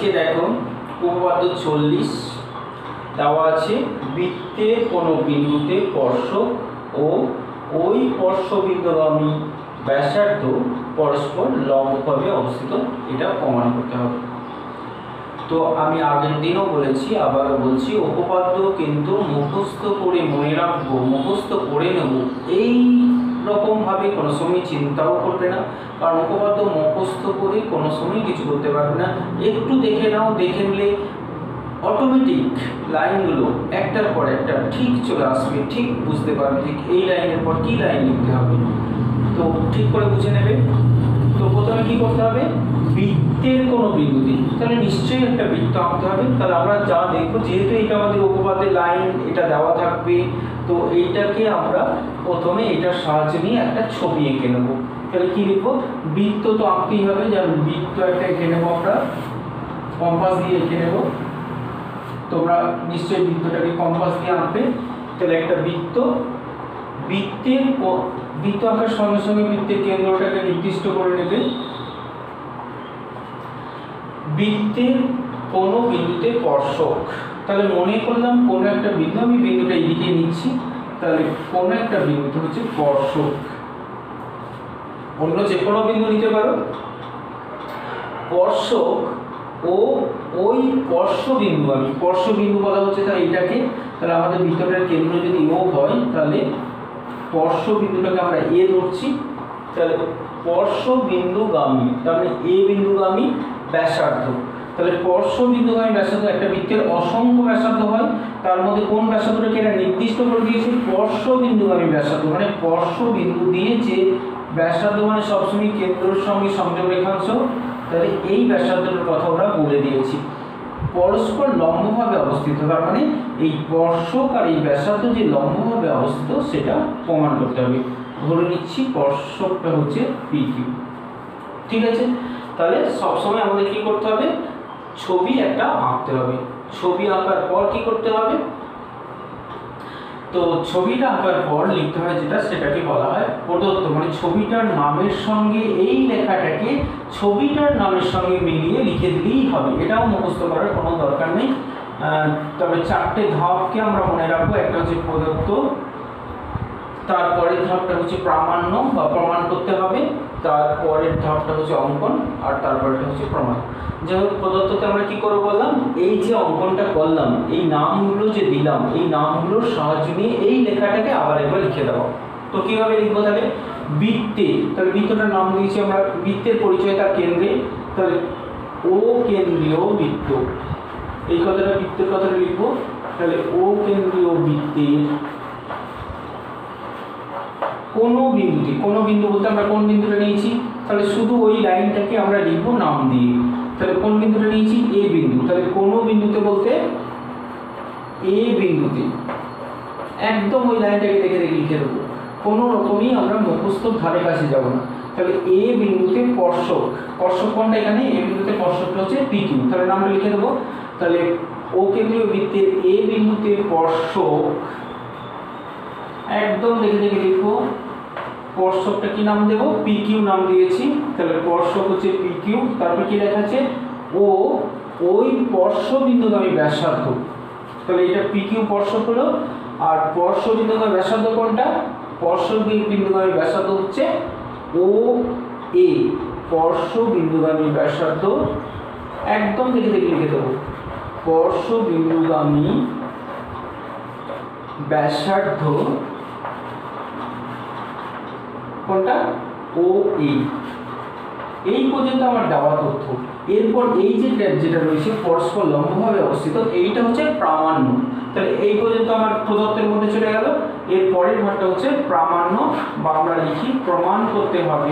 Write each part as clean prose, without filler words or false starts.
আজকে দেখো উপপাদ্য 40 দেওয়া আছে বৃত্তের কোনো বিন্দুতে স্পর্শক ও ওই স্পর্শবিন্দুগামী ব্যাসার্ধ পরস্পর লম্বভাবে অবস্থিত, এটা প্রমাণ করতে হবে। তো আমি আগের দিনও বলেছি, আবারও বলছি, উপপাদ্য কিন্তু মুখস্থ করে মনে রাখবো, মুখস্থ করে নেব এই রকমভাবে কোনো সময় চিন্তাও করবে না, কারণ উপপাদ্য মুখস্থ করে কোনো সময় কিছু করতে পারবে না। একটু দেখে নাও, দেখে নিলে অটোমেটিক লাইনগুলো একটার পর একটা ঠিক চলে আসবে, ঠিক বুঝতে পারবে ঠিক এই লাইনের পর কী লাইন লিখতে হবে, তো ঠিক করে বুঝে নেবে। তো প্রথমে কী করতে হবে, বৃত্তের কোনো বিন্দুতে, তাহলে নিশ্চয়ই একটা বৃত্ত আঁকতে হবে। তাহলে আমরা যা দেখবো, যেহেতু এটা আমাদের উপপাদ্যের লাইন, এটা দেওয়া থাকবে, তো এইটাকে আমরা প্রথমে এটার সাহায্য নিয়ে একটা ছবি এঁকে নেবো। তাহলে কী লিখবো, বৃত্ত তো আঁকতেই হবে, যেমন বৃত্ত একটা এঁকে নেবো, আমরা কম্পাস দিয়ে এঁকে নেবো। তোমরা নিশ্চয়ই বৃত্তটাকে কম্পাস দিয়ে আঁকবে। তাহলে একটা বৃত্ত, বৃত্ত আঁকার সঙ্গে সঙ্গে বৃত্তের কেন্দ্রটাকে নির্দিষ্ট করে নেবে। বৃত্তের কোনো বিন্দুতে স্পর্শক, তাহলে মনে করলাম কোনো একটা বিন্দু, আমি বিন্দুটা এইদিকে নিচ্ছি, তাহলে কোনো একটা বিন্দুতে হচ্ছে স্পর্শক, অন্য যে কোনো বিন্দু নিতে পারো। স্পর্শক ও ওই স্পর্শবিন্দু বলা হচ্ছে, তাহলে এইটাকে, তাহলে আমাদের বৃত্তটার কেন্দ্র যদি ও হয়, তাহলে স্পর্শবিন্দুটাকে আমরা এ ধরছি। তাহলে স্পর্শবিন্দুগামী, তাহলে এ বিন্দুগামী ব্যাসার্ধ, তাহলে স্পর্শবিন্দুগামী ব্যাসার্ধ, একটা বৃত্তের অসংখ্য ব্যাসার্ধ হয়, তার মধ্যে কোন ব্যাসার্ধটাকে এরা নির্দিষ্ট করে দিয়েছে, স্পর্শবিন্দুগামী ব্যাসার্ধ, মানে স্পর্শবিন্দু দিয়ে যে ব্যাসার্ধ, মানে সবসময় কেন্দ্রের সঙ্গে সংযোগ রেখাংশ, তাহলে এই ব্যাসার্ধটার কথা ওরা বলে দিয়েছি। পরস্পর লম্বভাবে অবস্থিত, তার মানে এই স্পর্শক আর এই ব্যাসার্ধ যে লম্বভাবে অবস্থিত সেটা প্রমাণ করতে হবে। ধরে নিচ্ছি স্পর্শকটা হচ্ছে PQ, ঠিক আছে। তাহলে সবসময় আমাদের কি করতে হবে, ছবি একটা আঁকতে হবে। ছবি আঁকার পর কি করতে হবে, তো ছবিটা আঁকার পর লিখতে হয় যেটা, সেটাকে বলা হয় প্রদত্ত, মানে ছবিটার নামের সঙ্গে এই লেখাটাকে ছবিটার নামের সঙ্গে মিলিয়ে লিখে দিলেই হবে, এটাও মুখস্থ করার কোনো দরকার নেই। তবে চারটে ধাপকে আমরা মনে রাখবো, একটা হচ্ছে প্রদত্ত, তারপরের ধাপটা হচ্ছে প্রামাণ্য বা প্রমাণ করতে হবে, তারপরের ধাপটা হচ্ছে অঙ্কন, আর তারপরেটা হচ্ছে প্রমাণ। যেমন প্রদত্ততে আমরা কি করবো বললাম, এই যে অঙ্কনটা করলাম, এই নামগুলো যে দিলাম, এই নামগুলোর সাহায্য নিয়ে এই লেখাটাকে আবার একবার লিখে দেওয়া। তো কীভাবে লিখবো, তাহলে বৃত্তে, তাহলে বৃত্তটার নাম দিয়েছি আমরা, বৃত্তের পরিচয় তার কেন্দ্রে, তাহলে ও কেন্দ্রীয় বৃত্ত, এই কথাটা বৃত্তের কথাটা লিখবো। তাহলে ও কেন্দ্রীয় বৃত্তের কোনো বিন্দুতে, কোনো বিন্দু বলতে আমরা কোন বিন্দুটা নিয়েছি, তাহলে শুধু ওই লাইনটাকে আমরা লিখবো নাম দিয়ে। তাহলে কোন বিন্দুটা নিয়েছি, এ বিন্দু, তাহলে কোনো বিন্দুতে বলতে এ বিন্দুতে, একদম ওই লাইনটাকে দেখে দেখে লিখে দেবো, কোনো রকমই আমরা মুখস্থ ধারে কাছে যাব না। তাহলে এ বিন্দুতে স্পর্শক, স্পর্শক কোনটা এখানে, এ বিন্দুতে স্পর্শকটা হচ্ছে PQ, তাহলে নামটা লিখে দেবো। তাহলে ও কেন্দ্রীয় বৃত্তের এ বিন্দুতে স্পর্শক, একদম দেখে দেখে লিখবো, স্পর্শকটা কি নাম দেবো, PQ নাম দিয়েছি। তাহলে স্পর্শক হচ্ছে PQ, তারপর কি লেখা আছে, ও ওই স্পর্শবিন্দুগামী ব্যাসার্ধ, তাহলে এটা PQ স্পর্শক হলো। আর স্পর্শবিন্দুগামী ব্যাসার্ধ কোনটা, স্পর্শবিন্দুগামী ব্যাসার্ধ হচ্ছে OA, স্পর্শবিন্দুগামী ব্যাসার্ধ, একদম দেখে দেখে লিখে দেবো, স্পর্শবিন্দুগামী ব্যাসার্ধ কোনটা, OA। এই পর্যন্ত আমার দেওয়া তথ্য। এরপর এই যে যেটা রয়েছে পরস্পর লম্বভাবে অবস্থিত, এইটা হচ্ছে প্রামাণ্য। তাহলে এই পর্যন্ত আমার প্রদত্তের মধ্যে চলে গেল। এর পরের ভাগটা হচ্ছে প্রামাণ্য, বা আমরা লিখি প্রমাণ করতে হবে।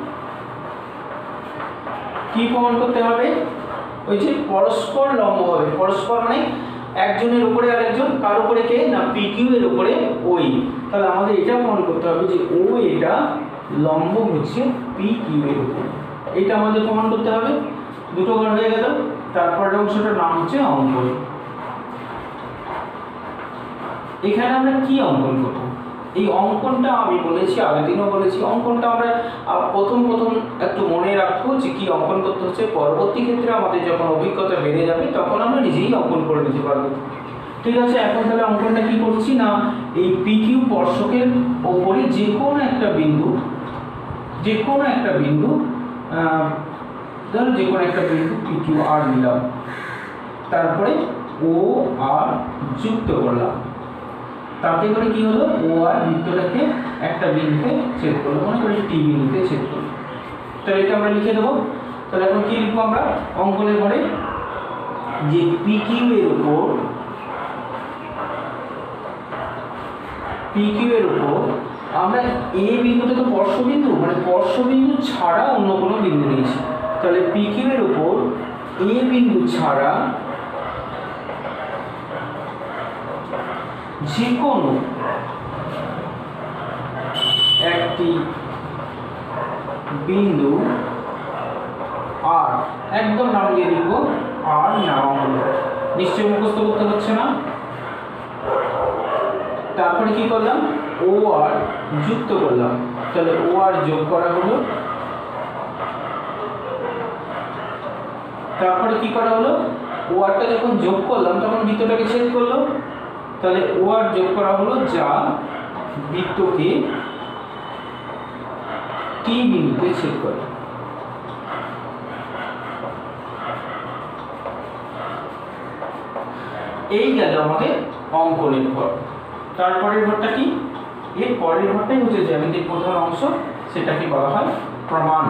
কি প্রমাণ করতে হবে, ওই যে পরস্পর লম্বভাবে, পরস্পর মানে একজনের উপরে আরেকজন, কার উপরে কে না, PQ এর উপরে ওই। তাহলে আমাদের এটা প্রমাণ করতে হবে যে ও এটা লম্ব হচ্ছে PQ এর উপরে, এটা আমাদের প্রমাণ করতে হবে। দুটো ঘর হয়ে গেল। তারপরের অংশটার নাম হচ্ছে অঙ্কন। এখানে আমরা কি অঙ্কন করব, এই অঙ্কনটা আমি বলেছি, আগের দিনও বলেছি, অঙ্কনটা আমরা প্রথম একটু মনে রাখবো যে কী অঙ্কন করতে হচ্ছে। পরবর্তী ক্ষেত্রে আমাদের যখন অভিজ্ঞতা বেড়ে যাবে তখন আমরা নিজেই অঙ্কন করে নিতে পারবো। ঠিক আছে, এখন তাহলে অঙ্কনটা কী করছি না, এই PQ স্পর্শকের ওপরে যে কোনো একটা বিন্দু ধরো যে কোনো একটা বিন্দু PQR নিলাম, তারপরে OR যুক্ত করলাম, তাতে করে কি হলো, OR বৃত্তটাকে একটা বিন্দুতে ছেদ করলো, মনে করি T বিন্দুতে ছেদ করলো। তাহলে এটা আমরা লিখে দেবো। তাহলে এখন কি লিখবো আমরা অঙ্কনের ঘরে, যে PQ এর উপর আমরা A বিন্দুটা তো স্পর্শবিন্দু, মানে স্পর্শবিন্দু ছাড়া অন্য কোনো বিন্দু নিয়েছি। তাহলে PQ এর উপর A বিন্দু ছাড়া যে কোনো একটি বিন্দু R, একদম নাম দিয়ে লিখবো R নাম হলো, নিশ্চয়ই মুখস্থ করতে হচ্ছে না। তারপরে কি করলাম, OR যুক্ত করলাম, তাহলে OR যোগ করা হলো। তারপরে কি করা হলো, ORটা যখন যোগ করলাম তখন বৃত্তটাকে ছেদ করলো, তাহলে OR যোগ করা হলো, যা বৃত্তকে T বিন্দুতে ছেদ করে। এই গেল আমাদের অঙ্কনের ঘর। তারপরের ঘরটা কি, এর পরের ঘরটাই হচ্ছে জ্যামিতিক প্রধান অংশ, সেটাকে বলা হয় প্রমাণ।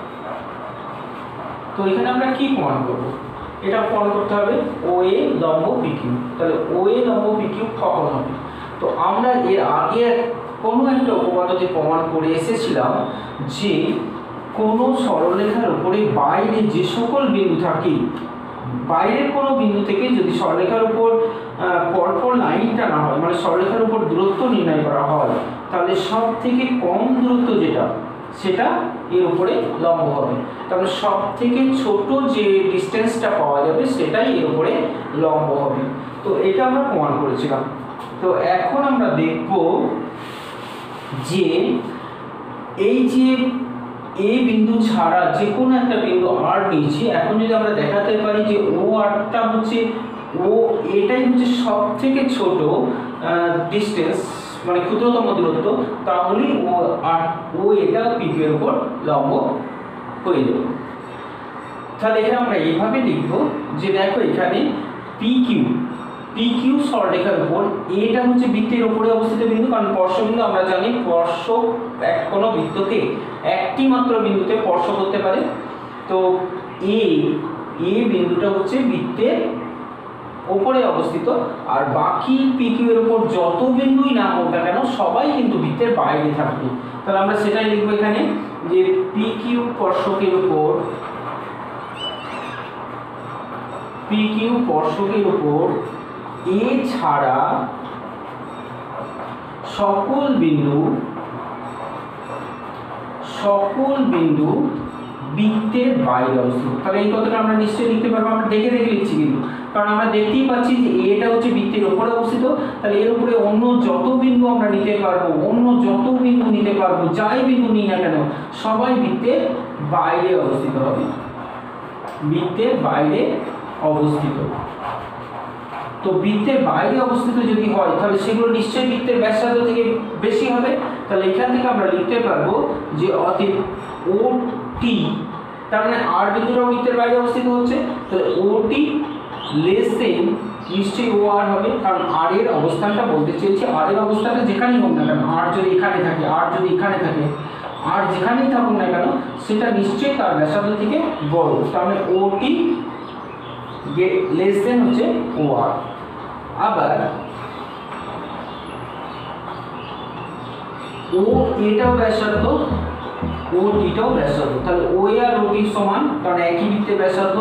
তো এখানে আমরা কি প্রমাণ করব, এটা প্রমাণ করতে হবে OA লম্ব PQ। তাহলে OA লম্ব PQ কখন হবে, তো আমরা এর আগে কোনো একটা উপপাদ্যতে প্রমাণ করে এসেছিলাম যে কোনো সরলরেখার উপরে বাইরে যে সকল বিন্দু থাকে, বাইরের কোনো বিন্দু থেকে যদি সরলরেখার উপর পরপর লাইন টানা হয়, মানে সরলরেখার উপর দূরত্ব নির্ণয় করা হয়, তাহলে সব থেকে কম দূরত্ব যেটা সেটা এর উপরে লম্ব হবে। তাহলে সব থেকে ছোট যে ডিস্টেন্সটা পাওয়া যাবে সেটাই এর উপরে লম্ব হবে। তো এটা আমরা প্রমাণ করেছিলাম। তো এখন আমরা দেখব যে এই যে A বিন্দু ছাড়া যে কোনো একটা বিন্দু R নিয়েছি, এখন যদি আমরা দেখাতে পারি যে ORটা হচ্ছে এটাই হচ্ছে সব থেকে ছোট ডিস্টেন্স, মানে ক্ষুদ্রতম দূরত্ব, তাহলে এটা PQ এর উপর লম্ব হয়ে যাবে। তাহলে এখানে আমরা এইভাবে লিখব যে দেখো এখানে PQ সরলরেখার উপর, এটা হচ্ছে বৃত্তের উপরে অবস্থিত বিন্দু, কারণ স্পর্শবিন্দু আমরা জানি স্পর্শক কোনো বৃত্তকে একটি মাত্র বিন্দুতে স্পর্শ করতে পারে। তো এ বিন্দুটা হচ্ছে বৃত্তের উপরে অবস্থিত, আর বাকি PQ এর উপর যত বিন্দুই না হোক না কেন সবাই কিন্তু বৃত্তের বাইরে থাকবে। তাহলে আমরা সেটাই লিখবো এখানে যে PQ স্পর্শকের উপর A ছাড়া সকল বিন্দু বৃত্তের বাইরে অবস্থিত। তাহলে এই কথাটা আমরা নিশ্চয়ই লিখতে পারবো, আমরা দেখে লিখছি কিন্তু, কারণ আমরা দেখতেই পাচ্ছি যে এটা হচ্ছে বৃত্তের উপরে অবস্থিত। তাহলে এর উপরে অন্য যত বিন্দু আমরা নিতে পারবো, যাই বিন্দু নিই না কেন সবাই বৃত্তের বাইরে অবস্থিত হবে, বৃত্তের বাইরে অবস্থিত। তো বৃত্তের বাইরে অবস্থিত যদি হয় তাহলে সেগুলো নিশ্চয়ই বৃত্তের ব্যাসার্ধ থেকে বেশি হবে। তাহলে এখান থেকে আমরা লিখতে পারবো যে অতএব OT, তার মানে R বিন্দুটাও বৃত্তের বাইরে অবস্থিত হচ্ছে, তাহলে OT লেস দেন নিশ্চয়ই OR হবে, কারণ R এর অবস্থানটা বলতে চেয়েছি, R এর অবস্থানটা যেখানেই হোক না কেন, R যদি এখানে থাকে, আর যেখানেই থাকুক না কেন সেটা নিশ্চয়ই তার ব্যাসার্ধ থেকে বড়, তাহলে OT লেস দেন হচ্ছে OR। আবার এটাও ব্যাসার্ধ, OTটাও ব্যাসার্ধ, তাহলে OA আর OT সমান, কারণ একই বৃত্তের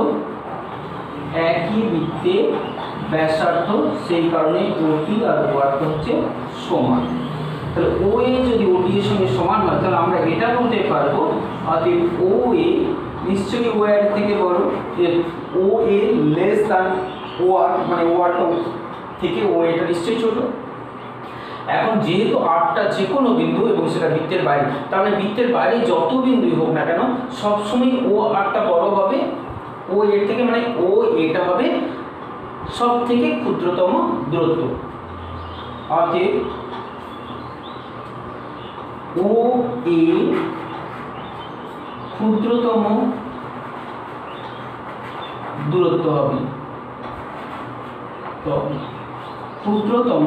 ব্যাসার্ধ, সেই কারণে OT আর OR হচ্ছে সমান। তাহলে OA যদি OT এর সঙ্গে সমান হয় তাহলে আমরা এটা বলতে পারবো অতএব OA নিশ্চয়ই OA এর থেকে বড়, OA লেস দ্যান OR, মানে OR থেকে OA টা নিশ্চয়ই ছোট। এখন যেহেতু আটটা যে কোনো বিন্দু এবং সেটা বৃত্তের বাইরে, তার মানে বৃত্তের বাইরে যত বিন্দুই হোক না কেন সবসময় ও আটটা বড় হবে ও এর থেকে, মানে ও এটা হবে সব থেকে ক্ষুদ্রতম দূরত্ব। অতএব ও এ ক্ষুদ্রতম দূরত্ব হবে, তো ক্ষুদ্রতম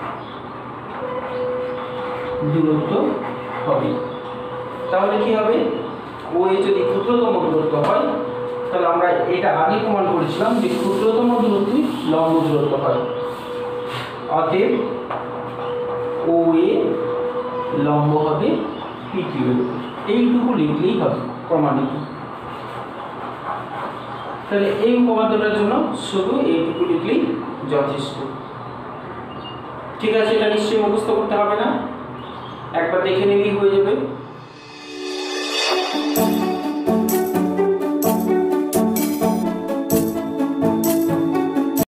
দূরত্ব হবে। তাহলে কি হবে, ও এ যদি ক্ষুদ্রতম দূরত্ব হয় তাহলে আমরা এটা আগে প্রমাণ করেছিলাম যে ক্ষুদ্রতম দূরত্বই লম্ব দূরত্ব হয়। অতএব ও এ লম্ব হবে PQ এর উপর। এইটুকু লিখলেই হবে, প্রমাণিত। তাহলে এই উপপাদ্যটার জন্য শুধু এইটুকু লিখলেই যথেষ্ট। ঠিক আছে, এটা নিশ্চয়ই মুখস্থ করতে হবে না, একবার দেখে নিলেই হয়ে যাবে।